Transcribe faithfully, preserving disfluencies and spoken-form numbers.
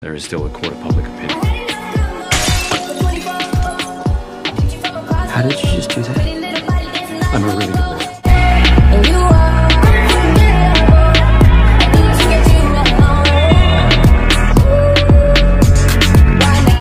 there is still a court of public opinion. How did you just do that? I'm a really good